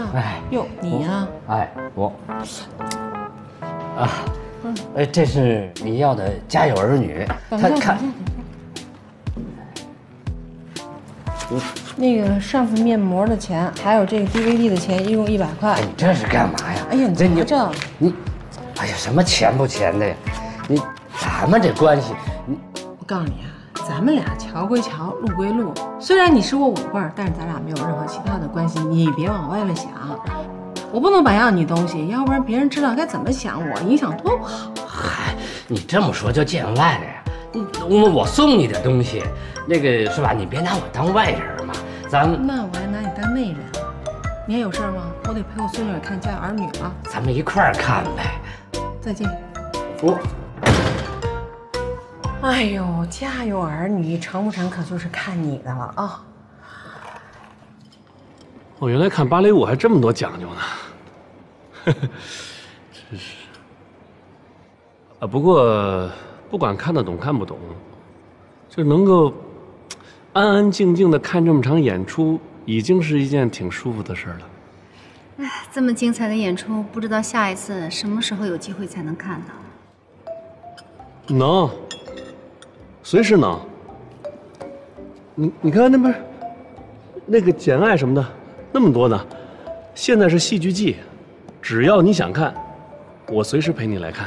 哎， 哟，你呀？ 哎，我这是你要的《家有儿女》，他看。 那个上次面膜的钱，还有这个 DVD 的钱，一共100块。 哎，你这是干嘛呀？ 哎呀，你瞧这， 你，哎呀，什么钱不钱的呀？咱们这关系， 我告诉你啊，咱们俩桥归桥，路归路。虽然你是我5辈儿，但是咱俩没有任何其他的关系，你别往歪了想。我不能白要你东西，要不然别人知道该怎么想我，影响多不好。 嗨，你这么说就见外了呀？我送你点东西，那个是吧？你别拿我当外人嘛。咱们那我还拿你当内人啊？你还有事吗？我得陪我孙女看《家有儿女》了。 咱们一块儿看呗。 再见。 我。 哎呦，《家有儿女》成不成可就是看你的了啊！ 哦，原来看芭蕾舞还这么多讲究呢。真是。不过不管看得懂看不懂，就能够安安静静的看这么场演出，已经是一件挺舒服的事了。 哎，这么精彩的演出，不知道下一次什么时候有机会才能看到。 能，随时能。你看那边，那个《简爱》什么的，那么多呢。现在是戏剧季，只要你想看，我随时陪你来看。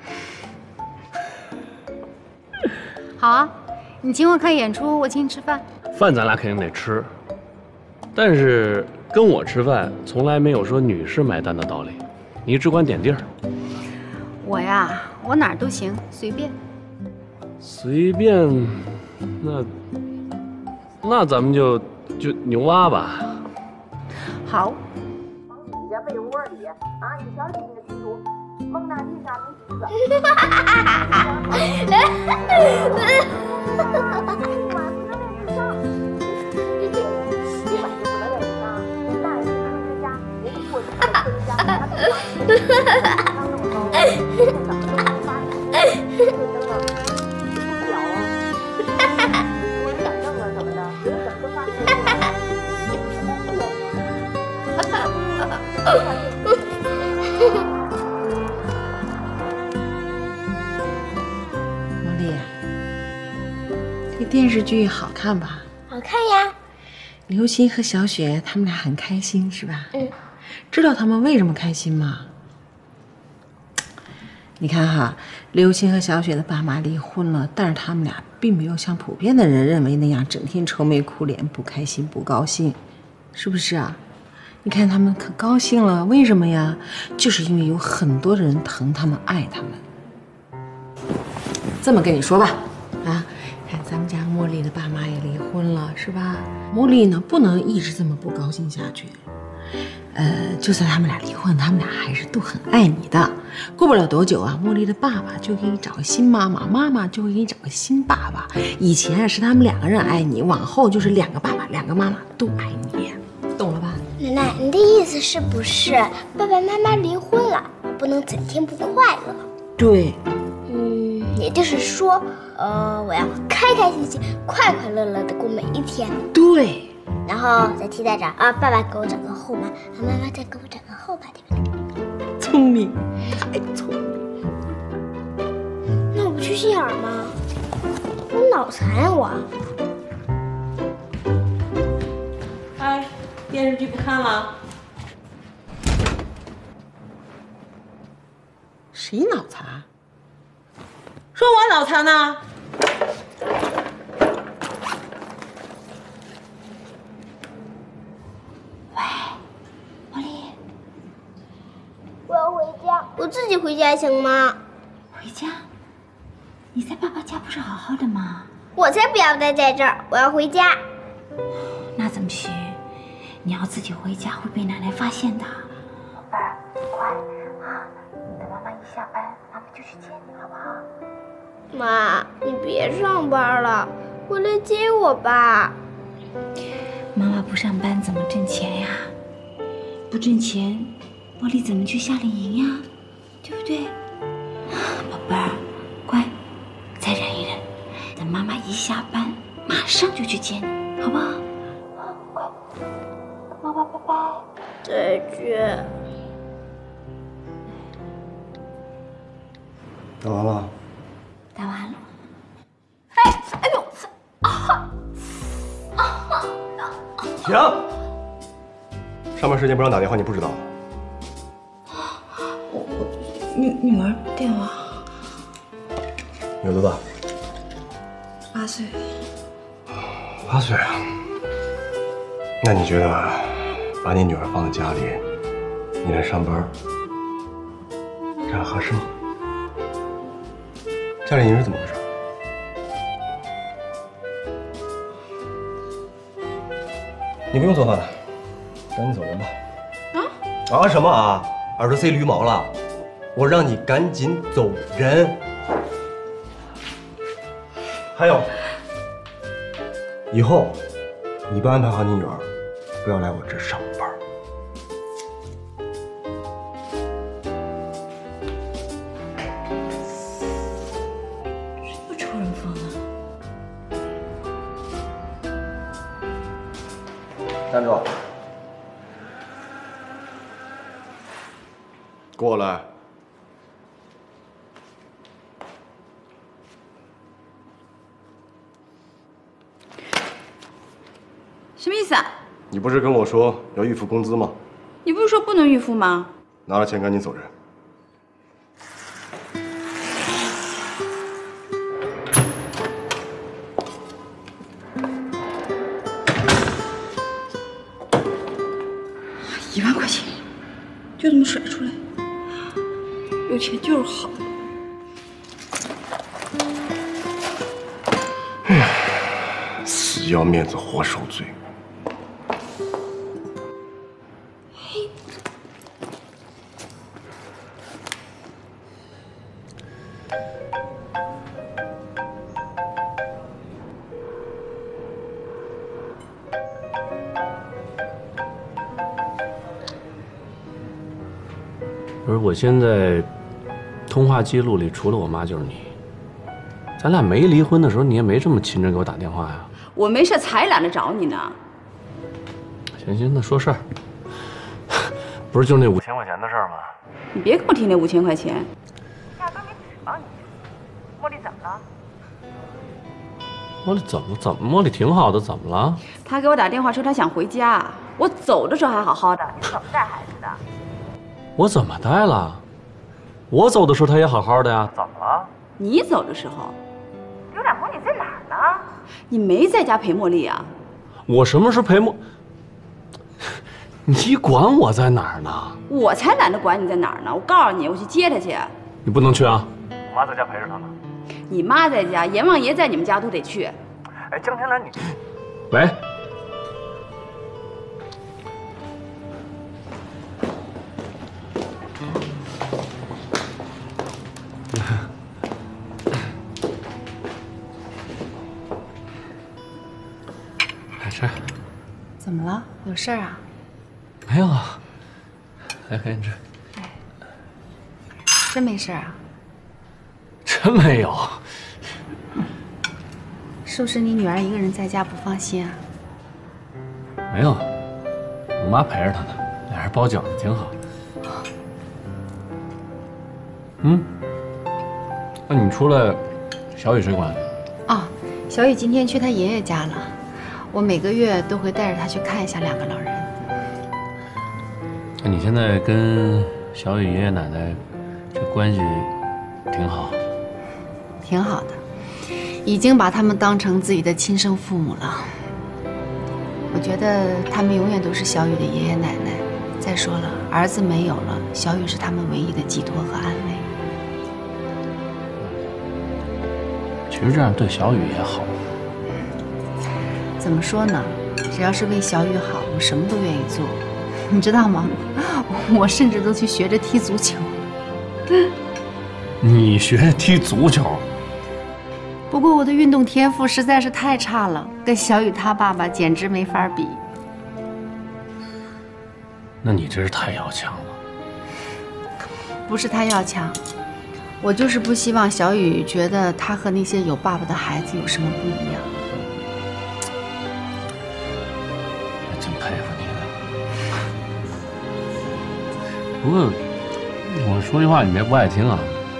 好啊，你请我看演出，我请你吃饭。 饭咱俩肯定得吃，但是跟我吃饭从来没有说女士买单的道理，你只管点地儿。 我呀，我哪儿都行，随便。 随便，那咱们就牛蛙吧。 好。 你家被窝里啊，你小心的记住，蒙娜丽莎没鼻子。 茉莉，这电视剧好看吧？ 好看呀。 刘星和小雪他们俩很开心是吧？ 嗯。 知道他们为什么开心吗？你看哈，刘星和小雪的爸妈离婚了，但是他们俩并没有像普遍的人认为那样整天愁眉苦脸、不开心、不高兴，是不是啊？你看他们可高兴了，为什么呀？就是因为有很多人疼他们、爱他们。这么跟你说吧，啊，看咱们家茉莉的爸妈也离婚了，是吧？茉莉呢，不能一直这么不高兴下去。就算他们俩离婚，他们俩还是都很爱你的。过不了多久啊，茉莉的爸爸就给你找个新妈妈，妈妈就会给你找个新爸爸。以前是他们2个人爱你，往后就是2个爸爸、2个妈妈都爱你，懂了吧？ 奶奶，你的意思是不是爸爸妈妈离婚了，不能整天不快乐？ 对。 也就是说，我要开开心心、快快乐乐的过每一天。 对。 然后再替代着啊，爸爸给我找个后妈，妈妈再给我找个后爸，对不对？ 聪明，太聪明。 那我不去心眼儿吗？我脑残啊我！ 哎，电视剧不看了？谁脑残？说我脑残呢？ 我自己回家行吗？ 回家？你在爸爸家不是好好的吗？ 我才不要待在这儿，我要回家。 那怎么行？你要自己回家会被奶奶发现的。宝贝儿，快啊！等妈妈一下班，妈妈就去接你，好不好？ 妈，你别上班了，回来接我吧。 妈妈不上班怎么挣钱呀？不挣钱，茉莉怎么去夏令营呀？对不对？宝贝儿，乖，再忍一忍，等妈妈一下班，马上就去接你，好不好？乖，妈妈拜拜。 再见。 打完了。 打完了。 哎呦！ 停！上班时间不让打电话，你不知道？ 女儿电话。 有多大 8岁。 8岁啊？那你觉得把你女儿放在家里，你来上班，这样合适吗？家里人是怎么回事？你不用做饭了，赶紧走人吧。啊什么啊？耳朵塞驴毛了？我让你赶紧走人。还有，以后你不安排好你女儿，不要来我这上班。 又抽人风了。 站住！过来。 什么意思啊？ 你不是跟我说要预付工资吗？ 你不是说不能预付吗？ 拿了钱赶紧走人。 1万块钱，就这么甩出来，有钱就是好。 死要面子活受罪。 不是，我现在通话记录里除了我妈就是你。咱俩没离婚的时候，你也没这么勤着给我打电话呀。 我没事才懒得找你呢。 行行，那说事儿。不是就那5000块钱的事儿吗？ 你别跟我提那5000块钱。 压根没指望你。茉莉怎么了？ 茉莉怎么？茉莉挺好的，怎么了？ 他给我打电话说他想回家，我走的时候还好好的。 你怎么带孩子的？ 我怎么带了？我走的时候他也好好的呀。怎么了？ 你走的时候， 刘展鹏，你在哪儿呢？ 你没在家陪茉莉啊？ 我什么时候陪茉？你管我在哪儿呢？ 我才懒得管你在哪儿呢！我告诉你，我去接她去。 你不能去啊！我妈在家陪着她呢。 你妈在家，阎王爷在你们家都得去。 哎，江天兰，你……喂。来吃。 怎么了？有事儿啊？ 没有啊。来，赶紧吃。 真没事儿啊？ 真没有。 是不是你女儿一个人在家不放心啊？ 没有，我妈陪着她呢，俩人包饺子挺好。那你出来，小雨谁管？ 哦，小雨今天去她爷爷家了，我每个月都会带着她去看一下2个老人。 那你现在跟小雨爷爷奶奶这关系挺好？ 挺好的，已经把他们当成自己的亲生父母了。我觉得他们永远都是小雨的爷爷奶奶。再说了，儿子没有了，小雨是他们唯一的寄托和安慰。 其实这样对小雨也好。 怎么说呢？只要是为小雨好，我什么都愿意做。你知道吗？我甚至都去学着踢足球。 你学踢足球？ 不过我的运动天赋实在是太差了，跟小雨他爸爸简直没法比。 那你真是太要强了。 不是他要强，我就是不希望小雨觉得他和那些有爸爸的孩子有什么不一样。 真佩服你了。 不过我说句话你别不爱听啊。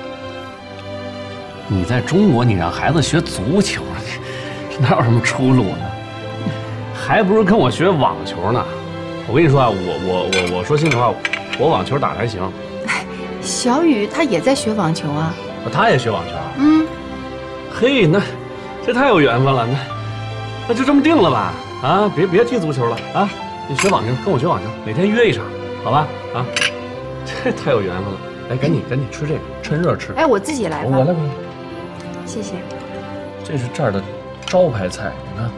你在中国，你让孩子学足球，这哪有什么出路呢？还不如跟我学网球呢。我跟你说啊，我说心里话，我网球打得还行。 小雨他也在学网球啊。 他也学网球啊？ 嗯。 嘿，那这太有缘分了，那就这么定了吧？啊，别踢足球了啊！你学网球，跟我学网球，哪天约一场，好吧？啊，这太有缘分了。哎，赶紧吃这个，趁热吃。 哎，我自己来吧。 我来。 谢谢。 这是这儿的招牌菜，你看。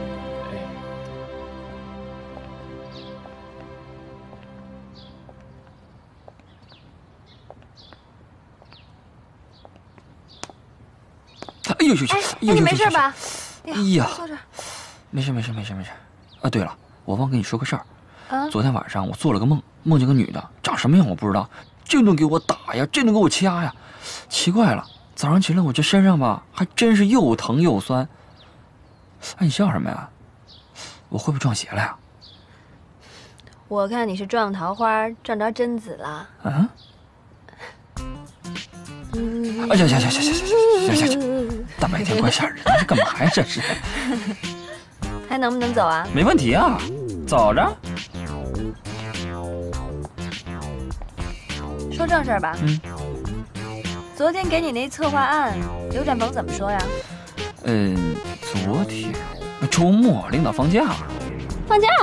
哎呦呦！ 你没事吧？ 哎呀，坐这儿。没事。啊，对了，我忘跟你说个事儿。昨天晚上我做了个梦，梦见个女的，长什么样我不知道，这顿给我打呀，这顿给我掐呀，奇怪了。早上起来我这身上吧，还真是又疼又酸。哎，你笑什么呀？我会不会撞邪了呀？ 我看你是撞桃花撞着贞子了。 啊？哎呀，行，大白天怪吓人，这干嘛呀？这是。 还能不能走啊？ 没问题啊，走着。 说正事儿吧。昨天给你那策划案，刘展鹏怎么说呀？ 昨天周末领导放假了。 放假？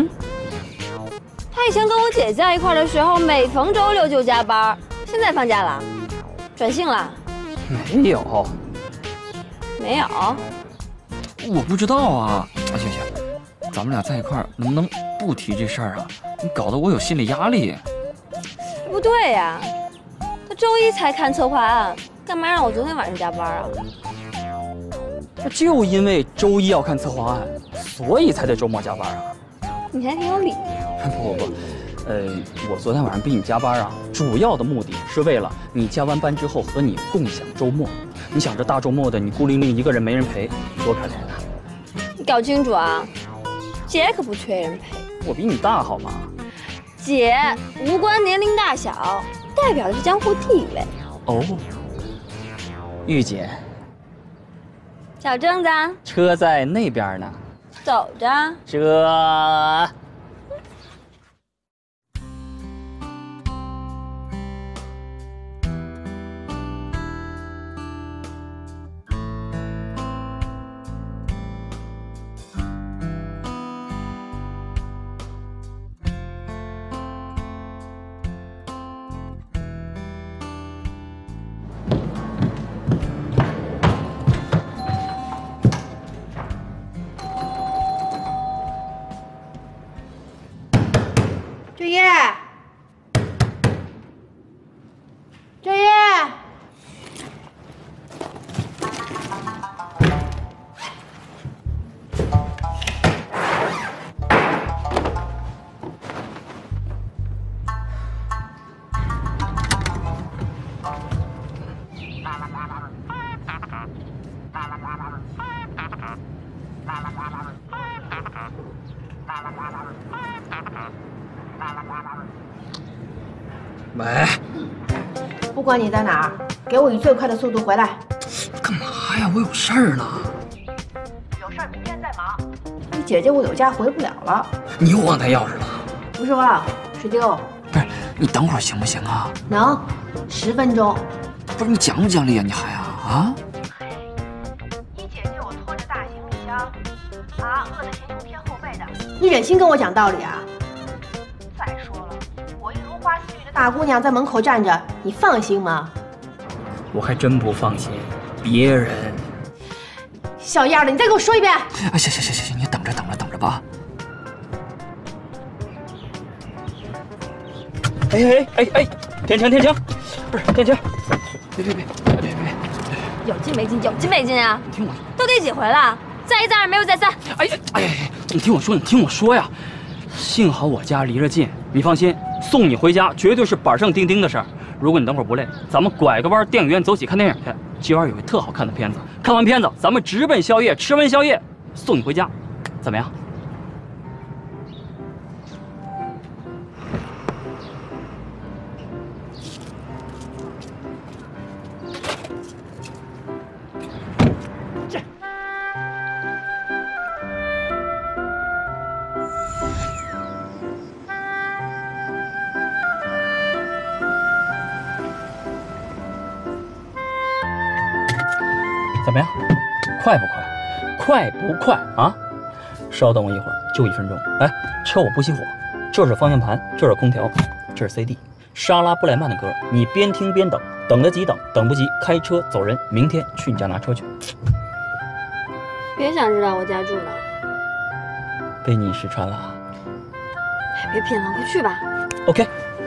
他以前跟我姐在一块的时候，每逢周六就加班，现在放假了，转性了？ 没有。我不知道啊。行，咱们俩在一块能不能不提这事儿啊？你搞得我有心理压力。 不对呀。他周一才看策划案，干嘛让我昨天晚上加班啊？ 就因为周一要看策划案，所以才得周末加班啊。 你还挺有理。 不，我昨天晚上逼你加班啊，主要的目的是为了你加完班之后和你共享周末。你想这大周末的，你孤零零一个人没人陪，多可怜啊！ 你搞清楚啊，姐可不缺人陪。 我比你大好吗？ 姐无关年龄大小。代表的是江湖地位。 哦，玉姐， 小正子， 车在那边呢， 走着。 这。 周叶， 喂， 不管你在哪儿，给我以最快的速度回来。 干嘛呀？我有事儿呢。 有事儿明天再忙。你姐姐我有假回不了了。 你又忘带钥匙了？ 不是忘，是丢。 不是，你等会儿行不行啊？ 能，10分钟。 不是你讲不讲理啊？你还啊？ 你姐姐我拖着大行李箱，饿得前胸贴后背的，你忍心跟我讲道理啊？再说了，我一如花似玉的大姑娘在门口站着，你放心吗？ 我还真不放心，别人。 小样的，你再给我说一遍。 哎，行，你等着吧。哎，天晴，不是天晴，别， 有劲没劲？有劲没劲啊？ 你听我说， 都第几回了？再一再二，没有再三。 哎，你听我说呀。幸好我家离着近，你放心，送你回家绝对是板上钉钉的事儿。如果你等会儿不累，咱们拐个弯，电影院走起看电影去。今晚有个特好看的片子，看完片子咱们直奔宵夜，吃完宵夜送你回家，怎么样？ 么样？快不快？快不快啊？稍等我一会儿，就1分钟。哎，车我不熄火，这是方向盘，这是空调，这是 CD。莎拉布莱曼的歌，你边听边等，等得及等，等不及开车走人。明天去你家拿车去。 别想知道我家住哪， 被你识穿了。 哎，别贫了，快去吧。 OK。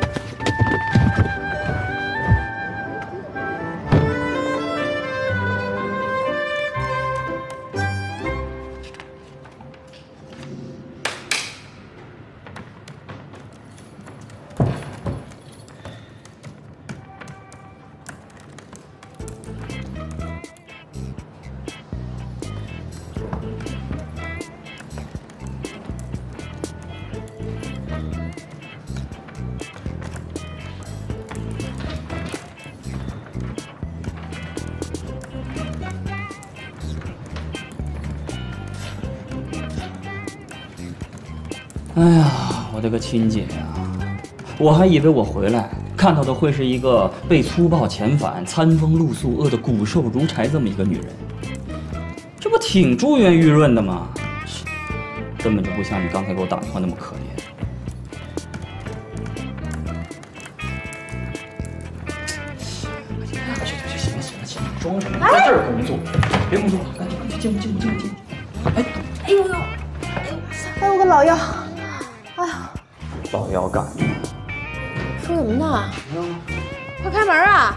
哎呀，我的个亲姐呀！我还以为我回来看到的会是一个被粗暴遣返、餐风露宿、饿得骨瘦如柴这么一个女人，这不挺珠圆玉润的吗？根本就不像你刚才给我打电话那么可怜。行，装什么？在这儿工作，别工作了，赶紧进屋。 哎呦呦，哎我个老腰，哎呀， 老腰干的。 说什么呢？快开门啊！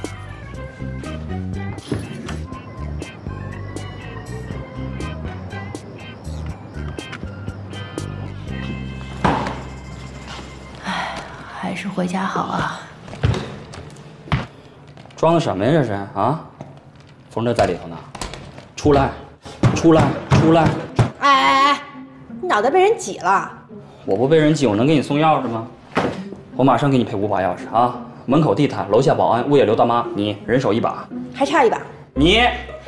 哎，还是回家好啊。 装的什么呀？这是啊？冯哲在里头呢，出来！ 哎，你脑袋被人挤了。 我不被人挤，我能给你送钥匙吗？我马上给你配5把钥匙啊！门口地毯，楼下保安，物业刘大妈，你人手1把， 还差1把。 你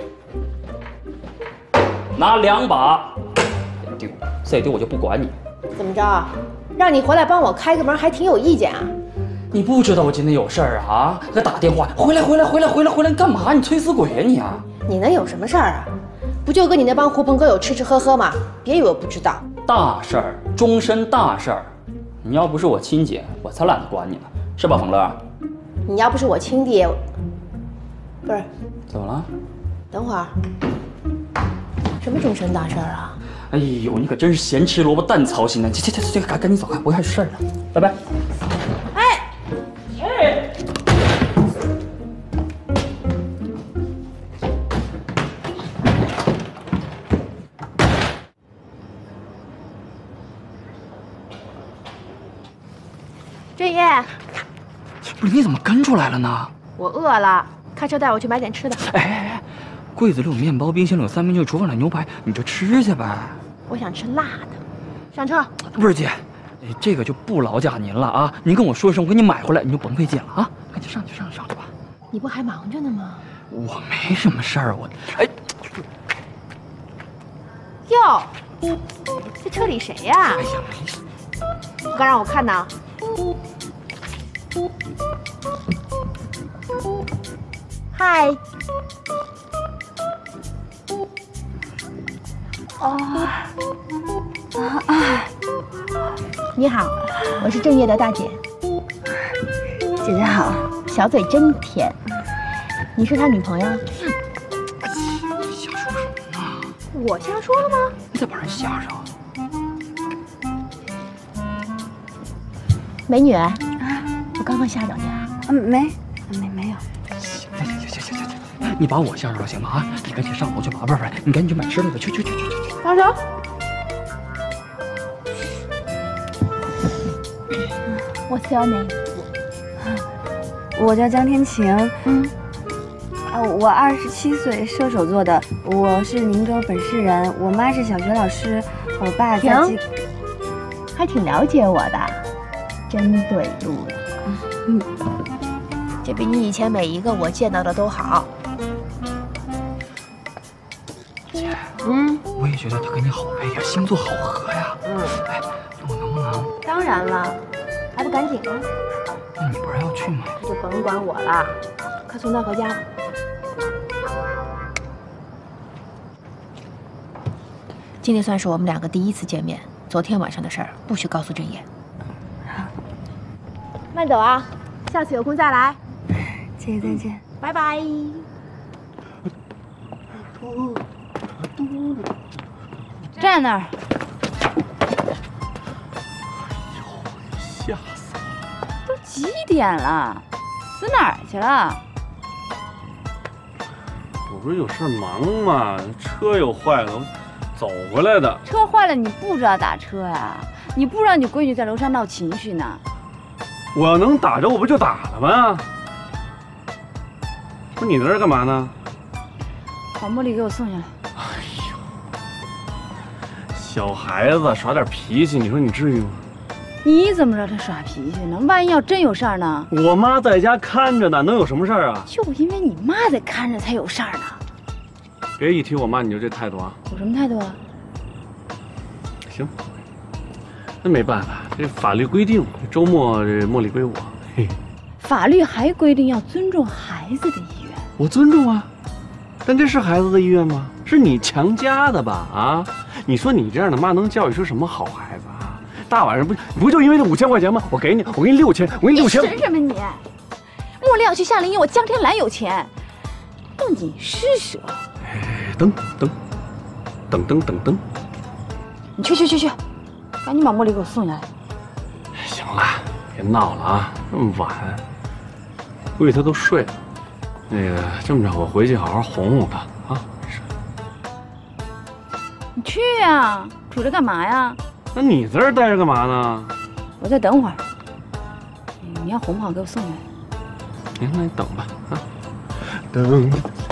拿2把，丢，再丢我就不管你。 怎么着？让你回来帮我开个门，还挺有意见啊？ 你不知道我今天有事儿啊？给打电话，回来，你干嘛？你催死鬼呀你啊！ 你能有什么事儿啊？不就跟你那帮狐朋狗友吃吃喝喝吗？别以为我不知道。 大事儿，终身大事儿。你要不是我亲姐，我才懒得管你呢，是吧，冯乐？ 你要不是我亲弟，不是？ 怎么了？ 等会儿，什么终身大事儿啊？ 哎呦，你可真是咸吃萝卜淡操心呢！这，赶紧走开，我还有事儿呢，拜拜。 振业， 不是你怎么跟出来了呢？ 我饿了，开车带我去买点吃的。 哎，柜子里有面包，冰箱里有三明治，厨房里牛排，你就吃去呗。 我想吃辣的，上车。 不是姐，这个就不劳驾您了啊！您跟我说声，我给你买回来，你就甭费劲了啊！赶紧上去吧。 你不还忙着呢吗？ 我没什么事儿，哎， 哟，这车里谁呀？ 哎呀，没事。 不敢让我看呐。嗨。你好，我是正业的大姐。姐姐好，小嘴真甜。你是他女朋友？ 瞎说什么呢？ 我瞎说了吗？ 你再把人吓着。 美女，我刚刚吓着你啊？ 没有。 行，你把我吓着了行吗？啊，你赶紧上楼去吧，不是，你赶紧去买吃的吧，去。 放手。What's your name？ 我叫江天晴。我27岁，射手座的。我是宁州本市人，我妈是小学老师，我爸在还挺了解我的，真对路了。这比你以前每一个我见到的都好。 姐，我也觉得他跟你好配呀，星座好合呀。哎，那我能不能？ 当然了，还不赶紧啊？ 那你不是要去吗？ 就甭管我了，快送他回家吧。 今天算是我们两个第一次见面，昨天晚上的事儿不许告诉郑言。 好， 慢走啊，下次有空再来。 姐再见， 拜拜。 站那儿。 吓死我！ 都几点了？死哪儿去了？ 我不是有事忙吗？车又坏了，我走回来的。 车坏了你不知道打车呀？你不知道你闺女在楼上闹情绪呢？ 我要能打着，我不就打了吗？不是你在这儿干嘛呢？ 把茉莉给我送下来。 小孩子耍点脾气，你说你至于吗？ 你怎么知道他耍脾气呢？万一要真有事儿呢？ 我妈在家看着呢，能有什么事儿啊？ 就因为你妈在看着才有事儿呢。 别一提我妈你就这态度啊！ 有什么态度啊？ 行，那没办法，这法律规定，周末这茉莉归我。嘿， 法律还规定要尊重孩子的意愿。 我尊重啊，但这是孩子的意愿吗？是你强加的吧？啊，你说你这样的妈能教育出什么好孩子啊？大晚上不就因为这5000块钱吗？我给你6000，我给你6000。 神什么你？茉莉要去夏令营，我江天蓝有钱，要你施舍。 等， 你去，赶紧把茉莉给我送下来。 行了，别闹了啊，这么晚，估计他都睡了。那个，这么着，我回去好好哄哄他啊。没事。 你去呀，杵着干嘛呀？ 那你在这儿待着干嘛呢？ 我再等会儿。你要哄不好，给我送下来。 行，那你等吧啊，等。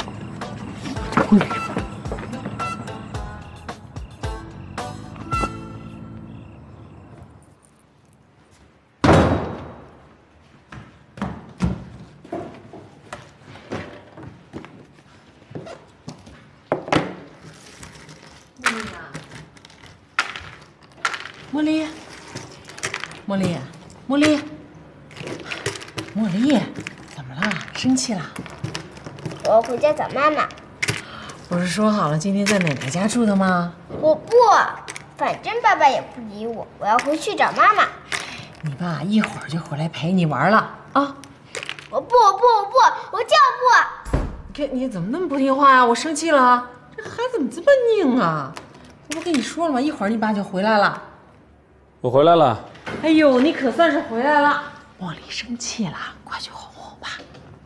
茉莉，茉莉，茉莉，茉莉，怎么了？生气了？ 我要回家找妈妈。 不是说好了今天在奶奶家住的吗？ 我不，反正爸爸也不理我，我要回去找妈妈。 你爸一会儿就回来陪你玩了啊！ 我不，我就不。 你怎么那么不听话呀？我生气了，这孩子怎么这么拧啊？我不跟你说了吗？一会儿你爸就回来了。 我回来了。 哎呦，你可算是回来了。茉莉生气了，快去哄哄吧。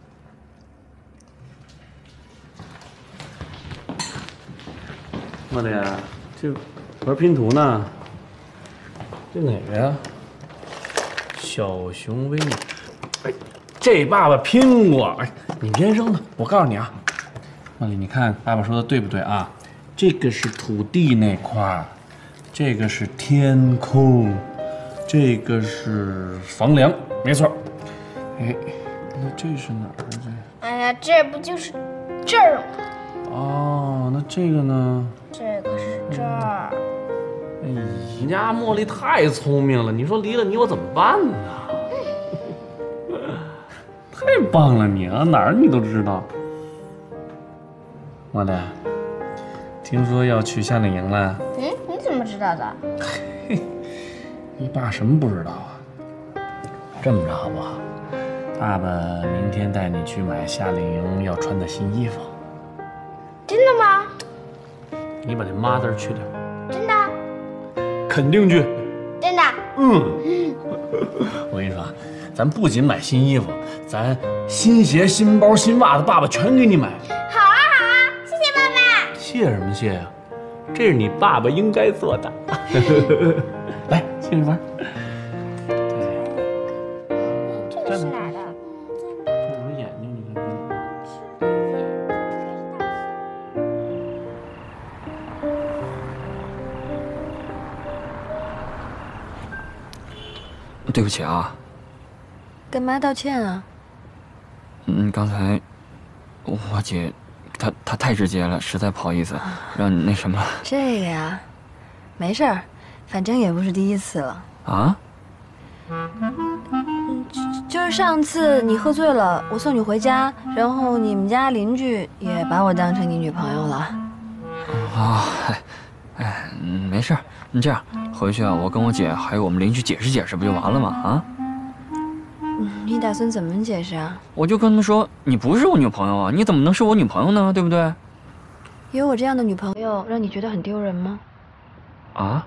茉莉，这玩拼图呢？这哪个呀？小熊维尼。哎，这爸爸拼过。哎，你别扔了，我告诉你啊，茉莉，你看爸爸说的对不对啊？这个是土地那块儿，这个是天空，这个是房梁，没错。哎，那这是哪儿？这？ 哎呀，这不就是这儿吗？ 哦，那这个呢？ 这个是这儿。 哎，人家茉莉太聪明了，你说离了你我怎么办呢？太棒了你啊，哪儿你都知道。茉莉，听说要去夏令营了？ 你怎么知道的？ 嘿，你爸什么不知道啊？这么着好不好？爸爸明天带你去买夏令营要穿的新衣服。 真的吗？ 你把那妈字去掉。 真的？ 肯定去。 真的？ 我跟你说，咱不仅买新衣服，咱新鞋、新包、新袜子，爸爸全给你买。 好啊，谢谢爸爸。 谢什么谢呀？这是你爸爸应该做的。来，亲着玩。 这是哪儿的？ 这我眼睛，你看看。 对不起啊。 干嘛道歉啊？ 刚才我姐她太直接了，实在不好意思，让你那什么了。 这个呀，没事儿，反正也不是第一次了。 啊？ 就是上次你喝醉了，我送你回家，然后你们家邻居也把我当成你女朋友了。 啊， 没事，你这样回去啊，我跟我姐还有我们邻居解释解释，不就完了吗？啊？ 你打算怎么解释啊？ 我就跟他们说，你不是我女朋友啊，你怎么能是我女朋友呢？对不对？ 有我这样的女朋友，让你觉得很丢人吗？ 啊？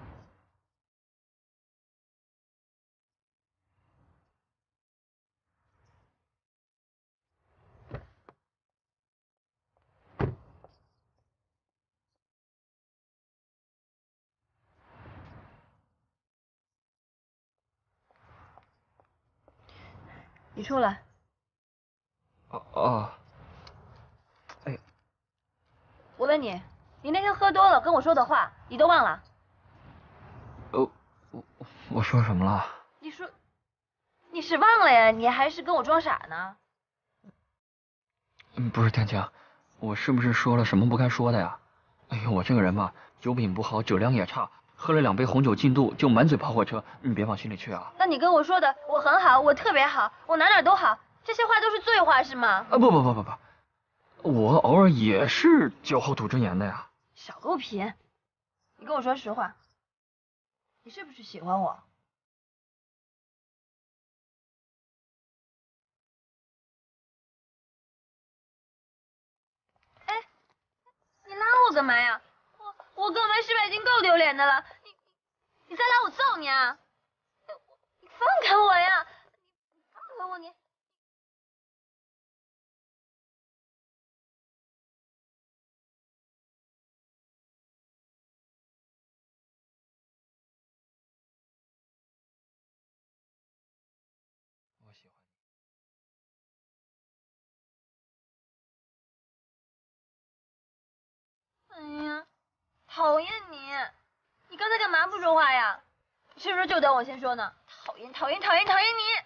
你出来。 哦。哎， 我问你，你那天喝多了跟我说的话，你都忘了？ 我说什么了？ 你是忘了呀？你还是跟我装傻呢？ 不是天晴，我是不是说了什么不该说的呀？哎呦，我这个人吧，酒品不好，酒量也差，喝了2杯红酒进肚就满嘴跑火车，你别往心里去啊。 那你跟我说的我很好，我特别好，我哪哪都好，这些话都是醉话是吗？ 啊不，我偶尔也是酒后吐真言的呀。 少给我贫！你跟我说实话，你是不是喜欢我？哎，你拉我干嘛呀？我告白失败已经够丢脸的了，你再拉我揍你啊！你放开我呀！你放开我你！ 我喜欢你。哎呀，讨厌你！你刚才干嘛不说话呀？是不是就等我先说呢？讨厌你！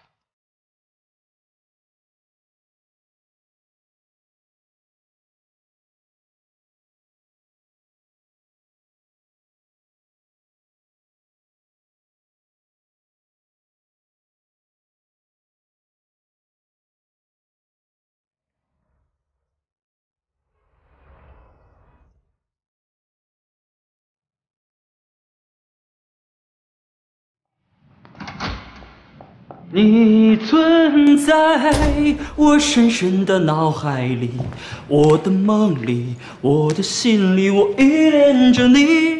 你存在我深深的脑海里，我的梦里，我的心里，我依恋着你。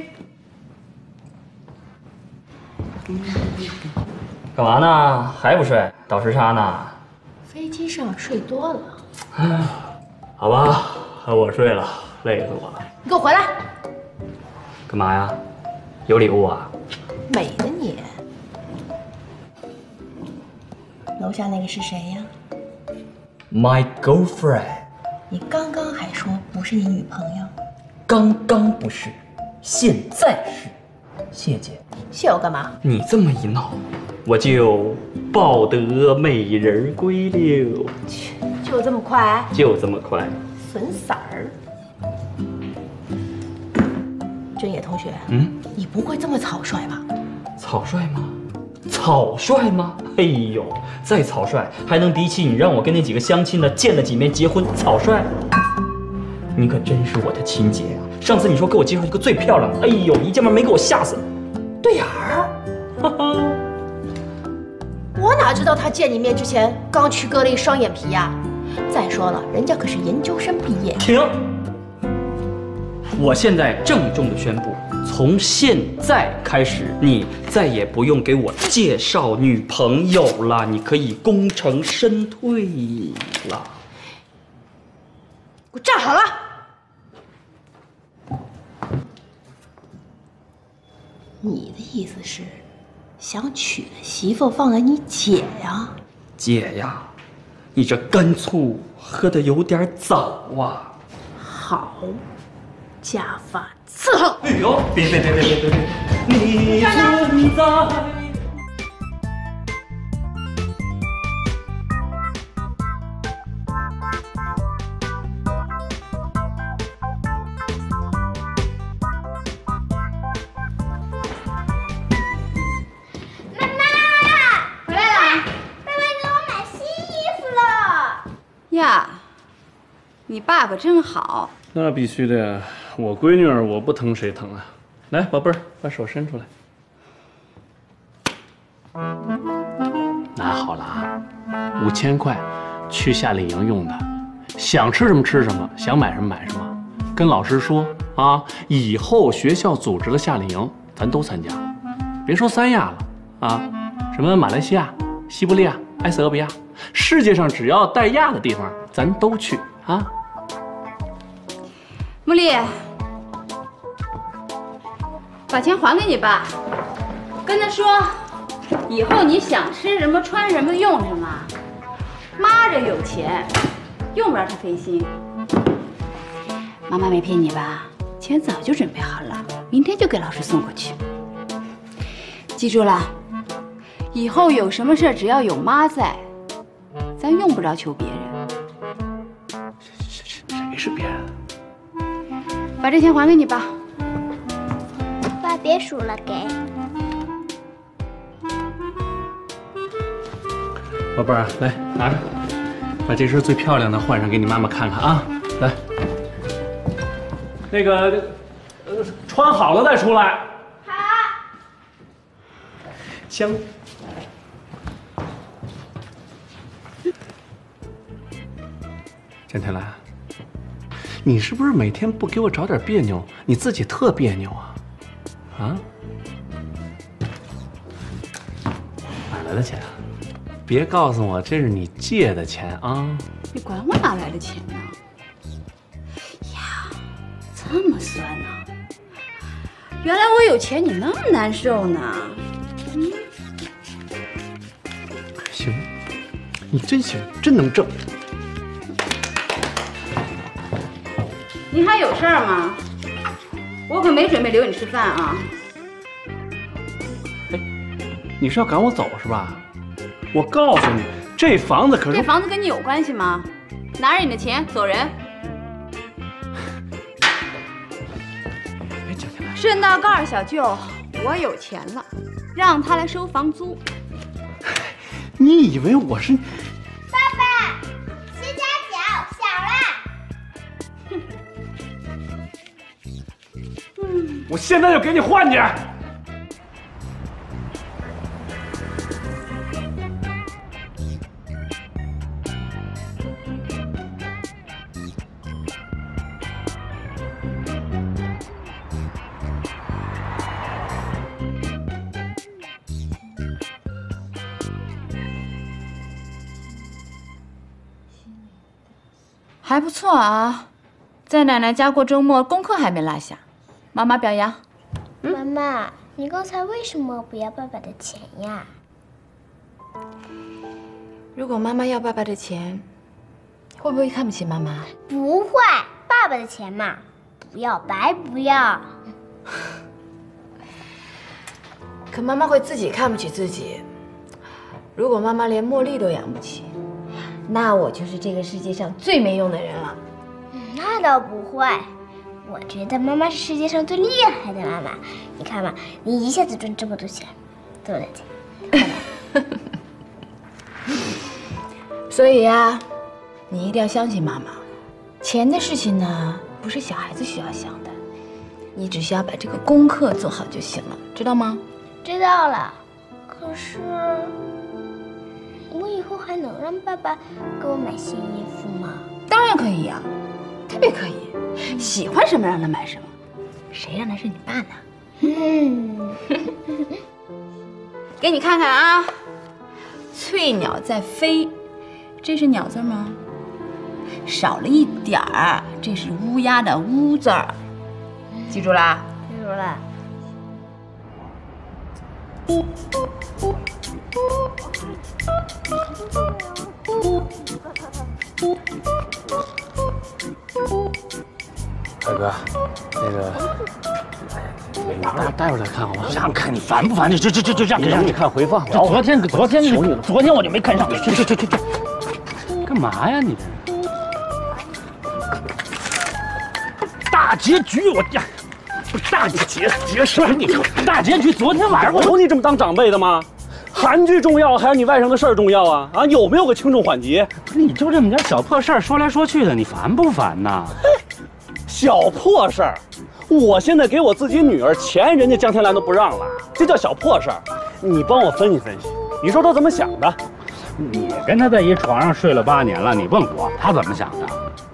干嘛呢？还不睡？倒时差呢？ 飞机上睡多了。 好吧，我睡了，累死我了。 你给我回来！ 干嘛呀？有礼物啊？ 美的你。楼下那个是谁呀 ？My girlfriend。 你刚刚还说不是你女朋友。 刚刚不是，现在是。谢姐。 谢我干嘛？ 你这么一闹，我就抱得美人归了。 切，就这么快？ 就这么快。 损色儿。真野同学，你不会这么草率吧？ 草率吗？草率吗？哎呦，再草率还能比起你让我跟那几个相亲的见了几面结婚草率？你可真是我的亲姐呀！上次你说给我介绍一个最漂亮的，哎呦，一见面没给我吓死。对眼儿，哈哈。 我哪知道他见你面之前刚去割了一双眼皮呀？再说了，人家可是研究生毕业。 停！我现在郑重的宣布，从现在开始，你再也不用给我介绍女朋友了，你可以功成身退了。 给我站好了！你的意思是，想娶了媳妇放了你姐呀？ 姐呀，你这干醋喝的有点早啊。 好。家法伺候。 哎呦，别！你存在。 妈妈，回来了！爸爸给我买新衣服了。 呀，你爸可真好。 那必须的呀。我闺女儿我不疼谁疼啊？ 来，宝贝儿，把手伸出来。拿好了啊，5000块，去夏令营用的，想吃什么吃什么，想买什么买什么。跟老师说啊，以后学校组织的夏令营，咱都参加。别说三亚了啊，什么马来西亚、西伯利亚、埃塞俄比亚，世界上只要带亚的地方，咱都去啊。 茉莉，把钱还给你爸，跟他说，以后你想吃什么、穿什么、用什么，妈这有钱，用不着他费心。妈妈没骗你吧？钱早就准备好了，明天就给老师送过去。记住了，以后有什么事只要有妈在，咱用不着求别人。 谁是别人？ 把这钱还给你爸。 爸，别数了，给。 宝贝儿，来拿着，把这身最漂亮的换上，给你妈妈看看啊。来，那个，穿好了再出来。 好。 香。展天来，你是不是每天不给我找点别扭，你自己特别扭啊？啊？哪来的钱啊？别告诉我这是你借的钱啊！ 你管我哪来的钱呢？呀，这么酸呢？原来我有钱，你那么难受呢？ 行，你真行，真能挣。 你还有事儿吗？我可没准备留你吃饭啊！ 哎，你是要赶我走是吧？我告诉你，这房子可是…… 这房子跟你有关系吗？拿着你的钱走人。顺道告诉小舅，我有钱了，让他来收房租。 你以为我是？ 爸爸，洗脚小了。 我现在就给你换去。 还不错啊，在奶奶家过周末，功课还没落下，妈妈表扬。 妈妈，你刚才为什么不要爸爸的钱呀？ 如果妈妈要爸爸的钱，会不会看不起妈妈？ 不会，爸爸的钱嘛，不要白不要。 可妈妈会自己看不起自己。如果妈妈连茉莉都养不起，那我就是这个世界上最没用的人了。 那倒不会，我觉得妈妈是世界上最厉害的妈妈。你看嘛，你一下子赚这么多钱，对不对？ 所以呀，你一定要相信妈妈。钱的事情呢，不是小孩子需要想的，你只需要把这个功课做好就行了，知道吗？ 知道了。可是，我以后还能让爸爸给我买新衣服吗？ 当然可以呀，特别可以，喜欢什么让他买什么，谁让他是你爸呢？给你看看啊，翠鸟在飞，这是鸟字吗？少了一点儿，这是乌鸦的乌字儿，记住啦？ 记住了。 大哥，那个，待会儿再看好吗？ 让看你烦不烦？这让你看回放。 昨天我就没看上你。去， 干嘛呀你这？ 大结局我呀，大结是你大结局。昨天晚上我有你这么当长辈的吗？韩剧重要还是你外甥的事儿重要啊？啊，有没有个轻重缓急？ 你就这么点小破事儿说来说去的，你烦不烦呐？ 小破事儿， 我现在给我自己女儿钱，人家江天兰都不让了，这叫小破事儿。你帮我分析分析，你说他怎么想的？ 你跟他在一床上睡了8年了，你问我他怎么想的？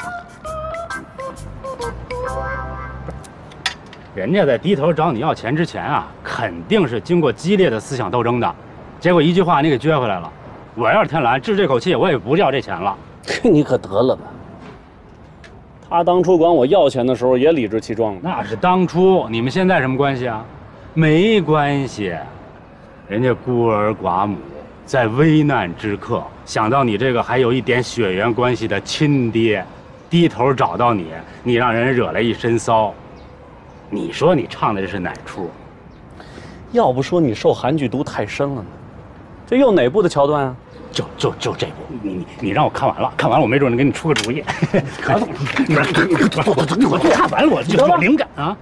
人家在低头找你要钱之前啊，肯定是经过激烈的思想斗争的，结果一句话你给撅回来了。我要是天兰，治这口气我也不要这钱了。 你可得了吧！他当初管我要钱的时候也理直气壮的。 那是当初，你们现在什么关系啊？没关系，人家孤儿寡母，在危难之刻，想到你这个还有一点血缘关系的亲爹，低头找到你，你让人惹了一身骚。你说你唱的这是哪出？ 要不说你受韩剧毒太深了呢，这又哪部的桥段啊？ 就这部，你让我看完了，看完了我没准能给你出个主意。何总，我看完了我就有灵感啊。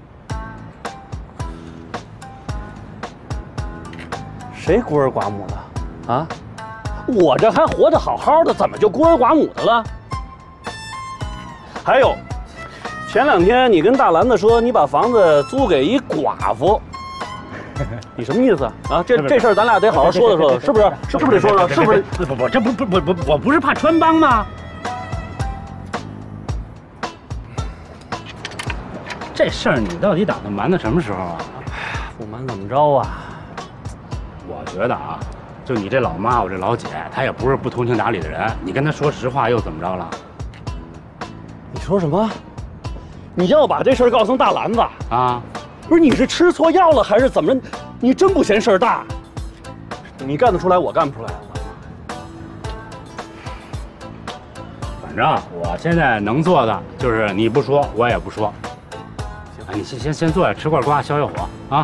谁孤儿寡母的？啊？我这还活得好好的，怎么就孤儿寡母的了？还有，前2天你跟大兰子说你把房子租给一寡妇。你什么意思啊？这事儿咱俩得好好说说，是不是？是不是得说说？是不是？ 不，这我不是怕穿帮吗？这事儿你到底打算瞒到什么时候啊？ 不瞒怎么着啊？ 我觉得啊，就你这老妈，我这老姐，她也不是不通情达理的人。你跟她说实话又怎么着了？ 你说什么？你要把这事儿告诉大兰子啊？ 不是你是吃错药了还是怎么着？你真不嫌事儿大？你干得出来，我干不出来。 反正我现在能做的就是你不说，我也不说。行，你先坐下，吃块瓜消消火啊。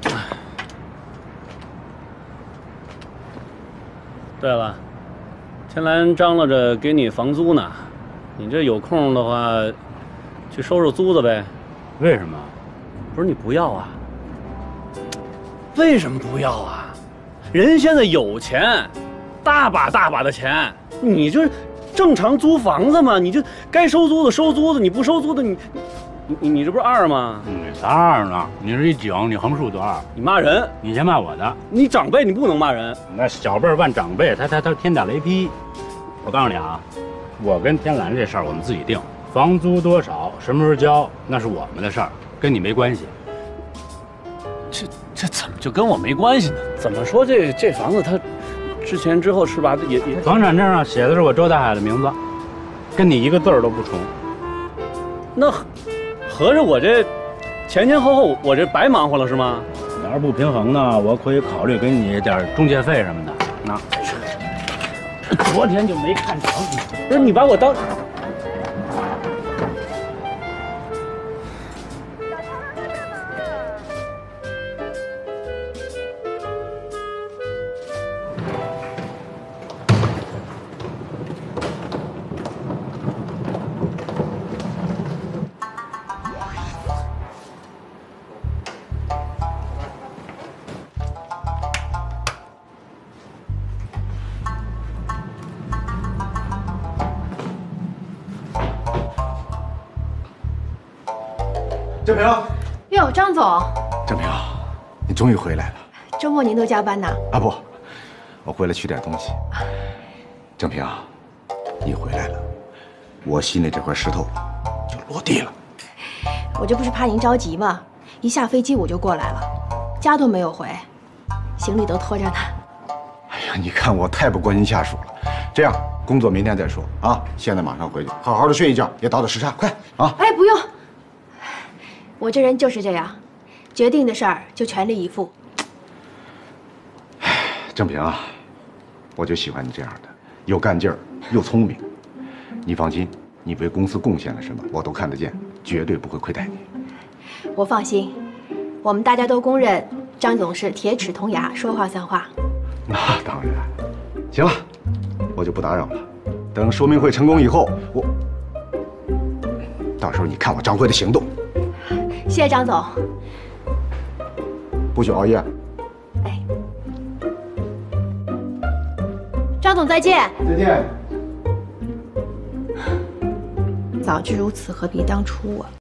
对了，天兰张罗着给你房租呢，你这有空的话，去收收租子呗。 为什么？ 不是你不要啊？为什么不要啊？人现在有钱，大把大把的钱，你就正常租房子嘛，你就该收租的收租的，你不收租的你这不是二吗？ 你才二呢，你是一9，你横竖多2。 你骂人， 你先骂我的。 你长辈你不能骂人。 那小辈问长辈，他天打雷劈。我告诉你啊，我跟天兰这事儿我们自己定，房租多少，什么时候交，那是我们的事儿，跟你没关系。 这怎么就跟我没关系呢？怎么说这房子它之前之后是吧？也房产证上写的是我周大海的名字，跟你一个字儿都不重。 那合着我这前后我这白忙活了是吗？ 要是不平衡呢，我可以考虑给你点中介费什么的。那昨天就没看成， 不是你把我当。 郑平， 哟，张总， 郑平，你终于回来了。 周末您都加班呢？ 啊不，我回来取点东西。郑平，你回来了，我心里这块石头就落地了。 我这不是怕您着急吗？一下飞机我就过来了，家都没有回，行李都拖着呢。 哎呀，你看我太不关心下属了。这样，工作明天再说啊，现在马上回去，好好的睡一觉，别倒倒时差，快啊！ 哎，不用，我这人就是这样，决定的事儿就全力以赴。 郑平啊，我就喜欢你这样的，有干劲儿，又聪明。你放心，你为公司贡献了什么，我都看得见，绝对不会亏待你。 我放心，我们大家都公认张总是铁齿铜牙，说话算话。 那当然。行了，我就不打扰了。等说明会成功以后，到时候你看我张辉的行动。 谢谢张总。 不许熬夜。 哎，张总再见。 再见。 早知如此，何必当初啊！